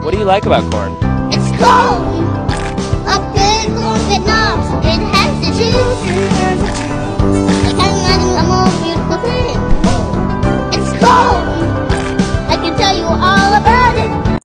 What do you like about corn? It's cold. A good corn that knobs. It has the juice.